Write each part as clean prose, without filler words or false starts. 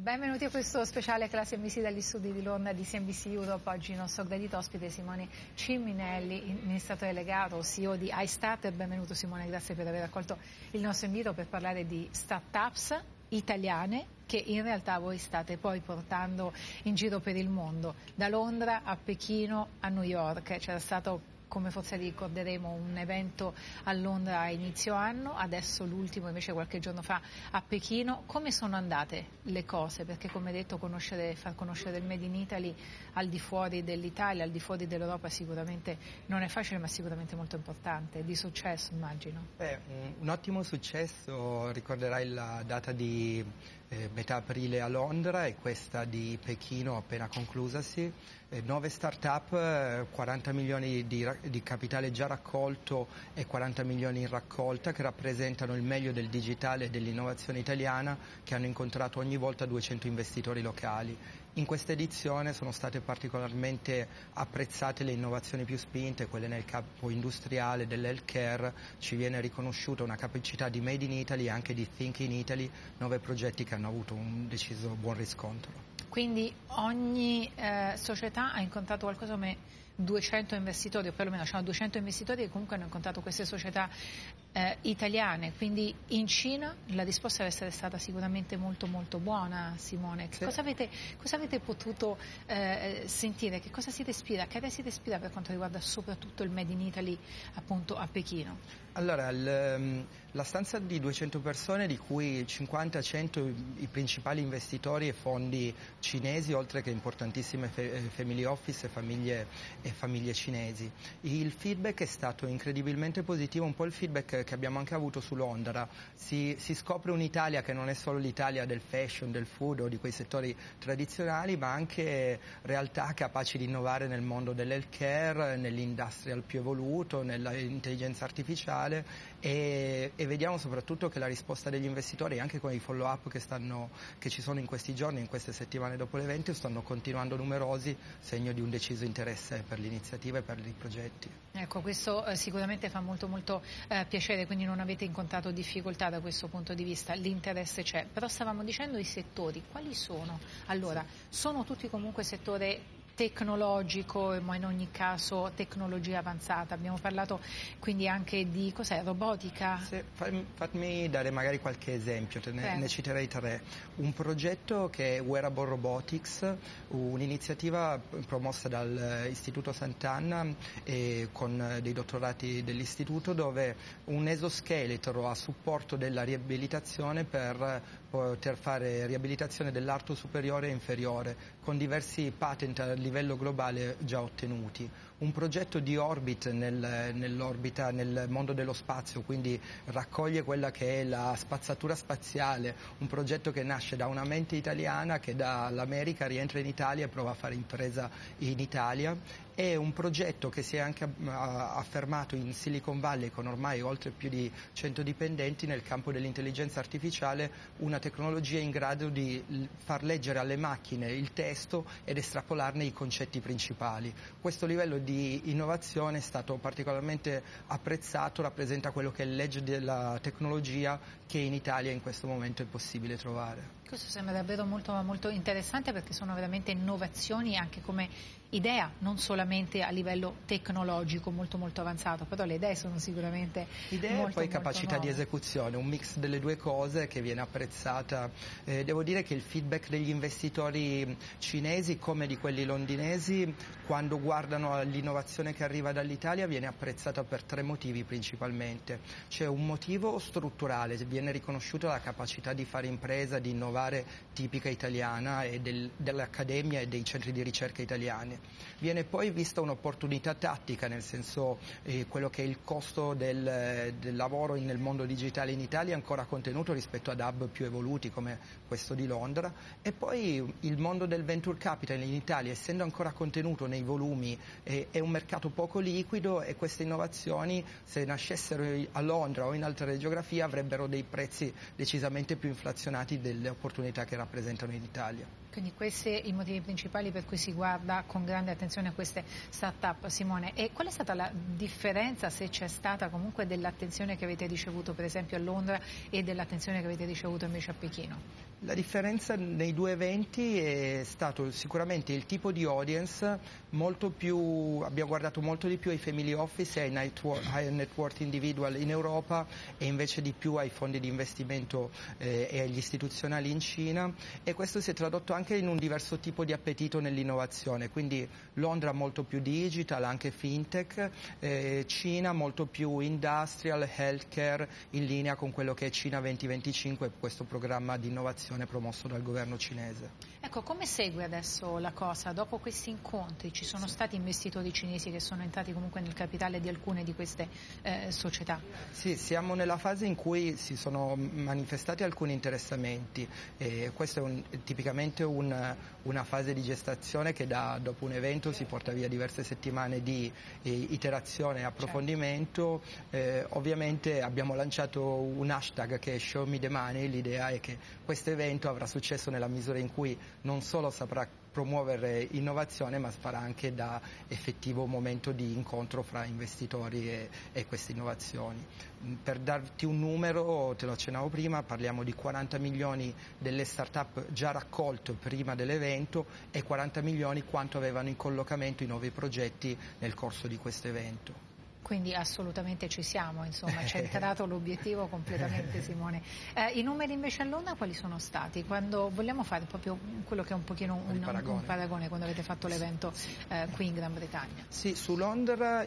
Benvenuti a questo speciale classe MBC dagli studi di Londra di CNBC Europe. Oggi il nostro gradito ospite Simone Ciminelli, amministratore delegato, CEO di iStart. Benvenuto Simone, grazie per aver accolto il nostro invito per parlare di start-ups italiane che in realtà voi state poi portando in giro per il mondo, da Londra a Pechino a New York. C'era stato, come forse ricorderemo, un evento a Londra a inizio anno, adesso l'ultimo invece qualche giorno fa a Pechino. Come sono andate le cose? Perché come detto far conoscere il Made in Italy al di fuori dell'Italia, al di fuori dell'Europa sicuramente non è facile, ma sicuramente molto importante, di successo immagino. Un ottimo successo, ricorderai la data di metà aprile a Londra e questa di Pechino appena conclusasi. 9 start-up, 40 milioni di capitale già raccolto e 40 milioni in raccolta, che rappresentano il meglio del digitale e dell'innovazione italiana, che hanno incontrato ogni volta 200 investitori locali. In questa edizione sono state particolarmente apprezzate le innovazioni più spinte, quelle nel campo industriale, dell'healthcare. Ci viene riconosciuta una capacità di Made in Italy e anche di Think in Italy, 9 progetti che hanno avuto un deciso buon riscontro. Quindi ogni società ha incontrato qualcosa come 200 investitori, o perlomeno c'erano 200 investitori che comunque hanno incontrato queste società italiane. Quindi in Cina la risposta deve essere stata sicuramente molto molto buona, Simone. Sì. Cosa avete potuto sentire? Che cosa siete ispira? Che idea siete ispira per quanto riguarda soprattutto il Made in Italy appunto a Pechino? Allora, la stanza di 200 persone, di cui 50-100 i principali investitori e fondi cinesi, oltre che importantissime family office e famiglie cinesi. Il feedback è stato incredibilmente positivo, un po' il feedback che abbiamo anche avuto su Londra. Si scopre un'Italia che non è solo l'Italia del fashion, del food o di quei settori tradizionali, ma anche realtà capaci di innovare nel mondo dell'healthcare, nell'industrial più evoluto, nell'intelligenza artificiale e vediamo soprattutto che la risposta degli investitori, anche con i follow-up che ci sono in questi giorni, in queste settimane dopo l'evento, stanno continuando numerosi, segno di un deciso interesse per l'iniziativa e per i progetti. Ecco, questo sicuramente fa molto molto piacere, quindi non avete incontrato difficoltà da questo punto di vista, l'interesse c'è. Però stavamo dicendo i settori, quali sono? Allora, sono tutti comunque settore tecnologico, ma in ogni caso tecnologia avanzata. Abbiamo parlato quindi anche di cos'è, robotica? Sì, fatemi dare magari qualche esempio, ne citerei 3. Un progetto che è Wearable Robotics, un'iniziativa promossa dall'Istituto Sant'Anna e con dei dottorati dell'istituto, dove un esoscheletro a supporto della riabilitazione per poter fare riabilitazione dell'arto superiore e inferiore, con diversi patent a livello globale già ottenuti. Un progetto di Orbit nell'orbita, nel mondo dello spazio, quindi raccoglie quella che è la spazzatura spaziale, un progetto che nasce da una mente italiana che dall'America rientra in Italia e prova a fare impresa in Italia. È un progetto che si è anche affermato in Silicon Valley, con ormai oltre più di 100 dipendenti nel campo dell'intelligenza artificiale, una tecnologia in grado di far leggere alle macchine il testo ed estrapolarne i concetti principali. Questo livello di innovazione è stato particolarmente apprezzato, rappresenta quello che è l'edge della tecnologia che in Italia in questo momento è possibile trovare. Questo sembra davvero molto, molto interessante, perché sono veramente innovazioni anche come idea, non solamente a livello tecnologico molto molto avanzato, però le idee sono sicuramente idee molto, e poi molto capacità nuove. Di esecuzione, un mix delle due cose che viene apprezzata. Devo dire che il feedback degli investitori cinesi come di quelli londinesi, quando guardano all'innovazione che arriva dall'Italia, viene apprezzata per 3 motivi principalmente. C'è un motivo strutturale, viene riconosciuta la capacità di fare impresa, di innovare tipica italiana e dell'accademia e dei centri di ricerca italiani. Viene poi vista un'opportunità tattica, nel senso quello che è il costo del lavoro nel mondo digitale in Italia è ancora contenuto rispetto ad hub più evoluti come questo di Londra, e poi il mondo del venture capital in Italia, essendo ancora contenuto nei volumi, è un mercato poco liquido, e queste innovazioni, se nascessero a Londra o in altre geografie, avrebbero dei prezzi decisamente più inflazionati delle opportunità che rappresentano in Italia. Quindi questi i motivi principali per cui si guarda con grande attenzione a queste start-up, Simone. E qual è stata la differenza, se c'è stata, comunque dell'attenzione che avete ricevuto per esempio a Londra e dell'attenzione che avete ricevuto invece a Pechino? La differenza nei due eventi è stato sicuramente il tipo di audience, abbiamo guardato molto di più ai family office e ai high net worth individual in Europa e invece di più ai fondi di investimento e agli istituzionali in Cina, e questo si è tradotto anche in un diverso tipo di appetito nell'innovazione, quindi Londra molto più digital, anche fintech, Cina molto più industrial, healthcare, in linea con quello che è Cina 2025, questo programma di innovazione promosso dal governo cinese. Ecco, come segue adesso la cosa? Dopo questi incontri ci sono stati investitori cinesi che sono entrati comunque nel capitale di alcune di queste società? Sì, siamo nella fase in cui si sono manifestati alcuni interessamenti. Questa è tipicamente una fase di gestazione che dopo un evento si porta via diverse settimane di iterazione e approfondimento. Ovviamente abbiamo lanciato un hashtag che è Show Me the Money. L'idea è che questo evento avrà successo nella misura in cui non solo saprà promuovere innovazione, ma farà anche da effettivo momento di incontro fra investitori e queste innovazioni. Per darti un numero, te lo accennavo prima, parliamo di 40 milioni delle start-up già raccolte prima dell'evento e 40 milioni quanto avevano in collocamento i nuovi progetti nel corso di questo evento. Quindi assolutamente ci siamo, insomma, c'è entrato l'obiettivo completamente, Simone. I numeri invece a Londra quali sono stati? Quando vogliamo fare proprio quello che è un pochino un paragone quando avete fatto l'evento qui in Gran Bretagna? Sì, su Londra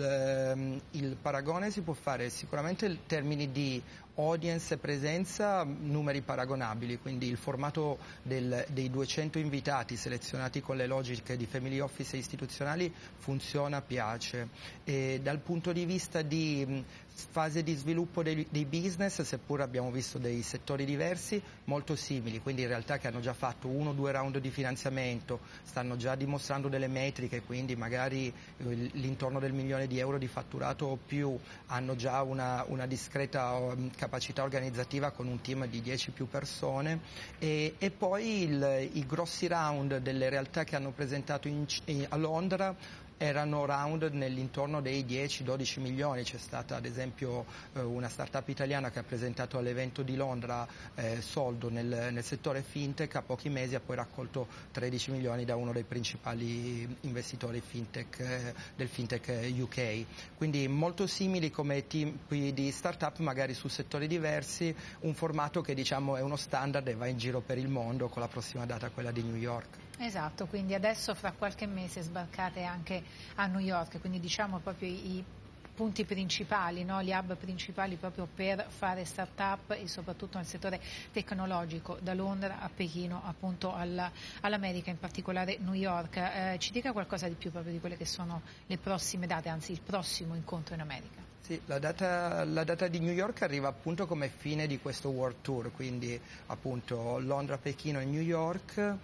il paragone si può fare sicuramente in termini di audience e presenza, numeri paragonabili, quindi il formato dei 200 invitati selezionati con le logiche di family office e istituzionali funziona, piace. E dal punto di vista di fase di sviluppo dei business, seppur abbiamo visto dei settori diversi, molto simili, quindi in realtà che hanno già fatto 1 o 2 round di finanziamento, stanno già dimostrando delle metriche, quindi magari l'intorno del €1.000.000 di fatturato o più, hanno già una discreta capacità organizzativa con un team di 10 più persone, e poi i grossi round delle realtà che hanno presentato a Londra erano round nell'intorno dei 10-12 milioni. C'è stata ad esempio una startup italiana che ha presentato all'evento di Londra soldo nel settore fintech, a pochi mesi ha poi raccolto 13 milioni da uno dei principali investitori fintech del fintech UK. Quindi molto simili come tipi di startup, magari su settori diversi, un formato che diciamo è uno standard e va in giro per il mondo, con la prossima data quella di New York. Esatto, quindi adesso fra qualche mese sbarcate anche a New York, quindi diciamo proprio i punti principali, no? Gli hub principali proprio per fare start-up e soprattutto nel settore tecnologico, da Londra a Pechino, appunto all'America, in particolare New York. Ci dica qualcosa di più proprio di quelle che sono le prossime date, anzi il prossimo incontro in America. Sì, la data di New York arriva appunto come fine di questo World Tour, quindi appunto Londra, Pechino e New York,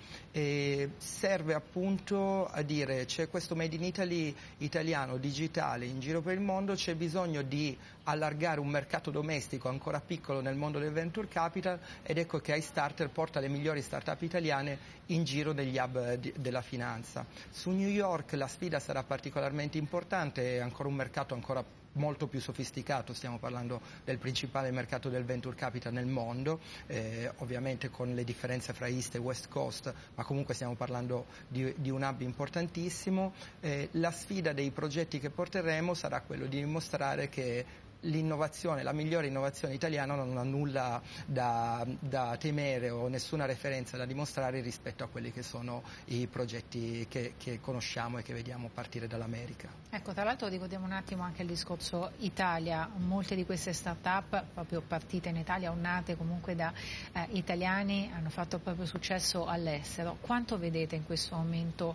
e serve appunto a dire c'è questo Made in Italy italiano, digitale, in giro per il mondo, c'è bisogno di allargare un mercato domestico ancora piccolo nel mondo del venture capital, ed ecco che iStarter porta le migliori start-up italiane in giro negli hub della finanza. Su New York la sfida sarà particolarmente importante, è ancora un mercato ancora molto più sofisticato, stiamo parlando del principale mercato del venture capital nel mondo, ovviamente con le differenze fra East e West Coast, ma comunque stiamo parlando di un hub importantissimo. La sfida dei progetti che porteremo sarà quello di dimostrare che l'innovazione, la migliore innovazione italiana non ha nulla da temere o nessuna referenza da dimostrare rispetto a quelli che sono i progetti che conosciamo e che vediamo partire dall'America. Ecco, tra l'altro ricordiamo un attimo anche il discorso Italia. Molte di queste start-up proprio partite in Italia o nate comunque da italiani hanno fatto proprio successo all'estero. Quanto vedete in questo momento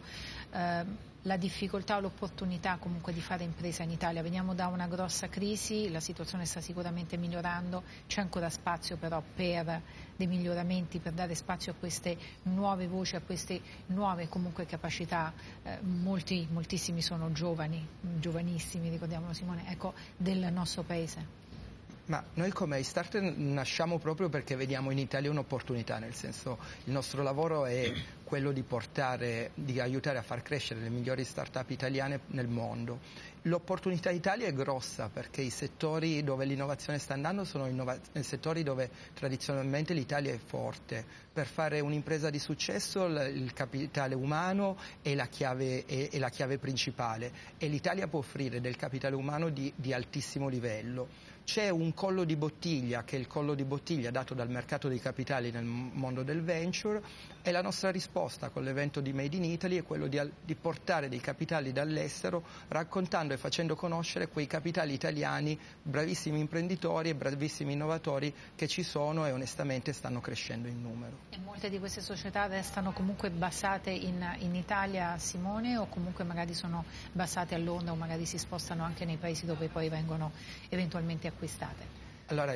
la difficoltà o l'opportunità comunque di fare impresa in Italia? Veniamo da una grossa crisi, la situazione sta sicuramente migliorando, c'è ancora spazio però per dei miglioramenti, per dare spazio a queste nuove voci, a queste nuove comunque capacità. Moltissimi sono giovani, giovanissimi, ricordiamolo Simone, ecco, del nostro paese. Ma noi come iStarter nasciamo proprio perché vediamo in Italia un'opportunità, nel senso il nostro lavoro è quello di aiutare a far crescere le migliori start-up italiane nel mondo. L'opportunità Italia è grossa perché i settori dove l'innovazione sta andando sono settori dove tradizionalmente l'Italia è forte. Per fare un'impresa di successo il capitale umano è la chiave principale e l'Italia può offrire del capitale umano di altissimo livello. C'è un collo di bottiglia che è il collo di bottiglia dato dal mercato dei capitali nel mondo del venture e la nostra risposta con l'evento di Made in Italy è quello di portare dei capitali dall'estero raccontando e facendo conoscere quei capitali italiani, bravissimi imprenditori e bravissimi innovatori che ci sono e onestamente stanno crescendo in numero. E molte di queste società restano comunque basate in Italia, Simone, o comunque magari sono basate a Londra o magari si spostano anche nei paesi dove poi vengono eventualmente acquistate? Allora,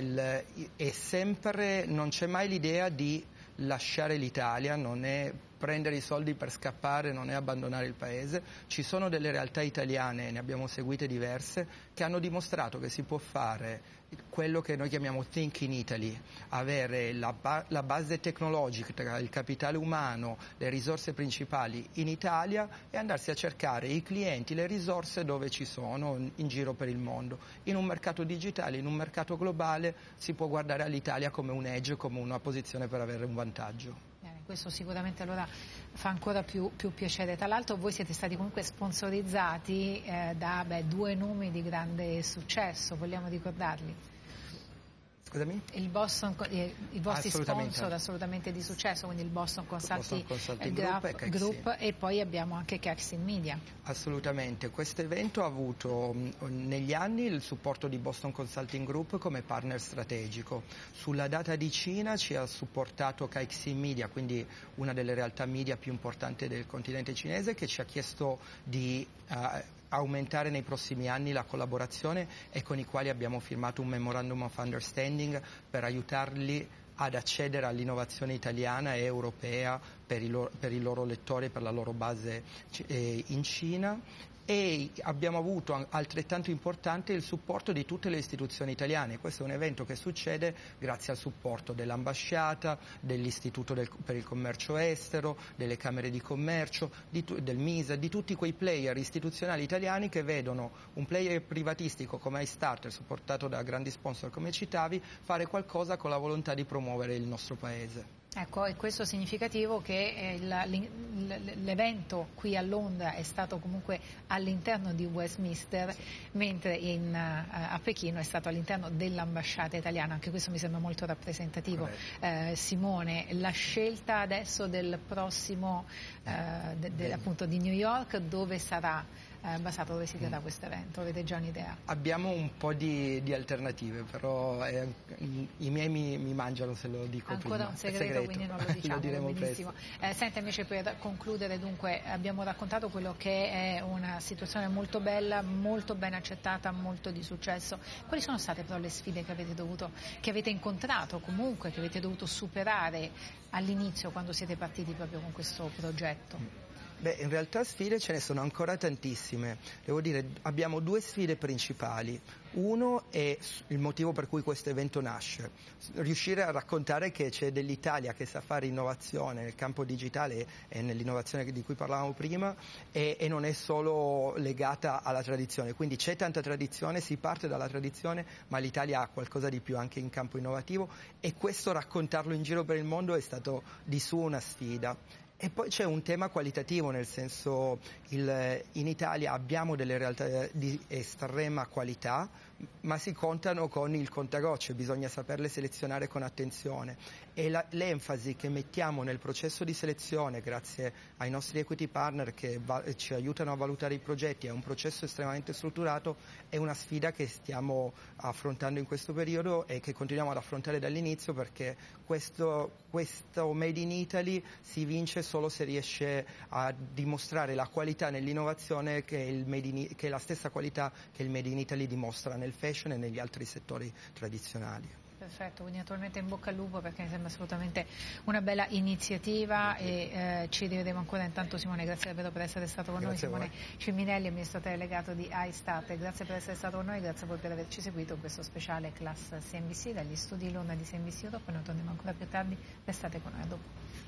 non c'è mai l'idea di lasciare l'Italia, non è prendere i soldi per scappare, non è abbandonare il paese. Ci sono delle realtà italiane, ne abbiamo seguite diverse, che hanno dimostrato che si può fare quello che noi chiamiamo Think in Italy, avere la base tecnologica, il capitale umano, le risorse principali in Italia e andarsi a cercare i clienti, le risorse dove ci sono in giro per il mondo. In un mercato digitale, in un mercato globale si può guardare all'Italia come un edge, come una posizione per avere un vantaggio. Questo sicuramente allora fa ancora più piacere. Tra l'altro voi siete stati comunque sponsorizzati da due nomi di grande successo, vogliamo ricordarli? Scusami? I vostri sponsor assolutamente di successo, quindi il Boston Consulting Group e poi abbiamo anche Kexin Media. Assolutamente, questo evento ha avuto negli anni il supporto di Boston Consulting Group come partner strategico. Sulla data di Cina ci ha supportato Kexin Media, quindi una delle realtà media più importanti del continente cinese, che ci ha chiesto di aumentare nei prossimi anni la collaborazione e con i quali abbiamo firmato un Memorandum of Understanding per aiutarli ad accedere all'innovazione italiana e europea per i loro lettori e per la loro base in Cina. E abbiamo avuto altrettanto importante il supporto di tutte le istituzioni italiane. Questo è un evento che succede grazie al supporto dell'ambasciata, dell'Istituto per il Commercio Estero, delle Camere di Commercio, del MISE, di tutti quei player istituzionali italiani che vedono un player privatistico come iStarter, supportato da grandi sponsor come citavi, fare qualcosa con la volontà di promuovere il nostro Paese. Ecco, e questo è significativo che l'evento qui a Londra è stato comunque all'interno di Westminster, mentre a Pechino è stato all'interno dell'ambasciata italiana. Anche questo mi sembra molto rappresentativo. Simone, la scelta adesso del prossimo, appunto di New York, dove sarà basato, dove si terrà questo evento? Avete già un'idea? Abbiamo un po' di alternative, però i miei mi mangiano se lo dico ancora prima. Un segreto, quindi non lo diciamo. Lo diremo benissimo. Senta, invece per concludere, dunque avbiamo raccontato quello che è una situazione molto bella, molto ben accettata, molto di successo. Quali sono state però le sfide che avete incontrato comunque, che avete dovuto superare all'inizio quando siete partiti proprio con questo progetto? Beh, in realtà sfide ce ne sono ancora tantissime. Devo dire, abbiamo due sfide principali. Uno è il motivo per cui questo evento nasce. Riuscire a raccontare che c'è dell'Italia che sa fare innovazione nel campo digitale e nell'innovazione di cui parlavamo prima e non è solo legata alla tradizione. Quindi c'è tanta tradizione, si parte dalla tradizione, ma l'Italia ha qualcosa di più anche in campo innovativo e questo raccontarlo in giro per il mondo è stato di su una sfida. E poi c'è un tema qualitativo, nel senso in Italia abbiamo delle realtà di estrema qualità, ma si contano con il contagocce, bisogna saperle selezionare con attenzione e l'enfasi che mettiamo nel processo di selezione grazie ai nostri equity partner che ci aiutano a valutare i progetti, è un processo estremamente strutturato, è una sfida che stiamo affrontando in questo periodo e che continuiamo ad affrontare dall'inizio perché questo Made in Italy si vince solo se riesce a dimostrare la qualità nell'innovazione che è la stessa qualità che il Made in Italy dimostra nel fashion e negli altri settori tradizionali. Perfetto, quindi naturalmente in bocca al lupo perché mi sembra assolutamente una bella iniziativa e ci rivedremo ancora. Intanto Simone, grazie davvero per essere stato con noi. Simone Ciminelli, amministratore delegato di iStarter, grazie per essere stato con noi, grazie poi per averci seguito in questo speciale Class CNBC dagli studi Londra di CNBC Europe. Noi torniamo ancora più tardi, restate con noi, a dopo.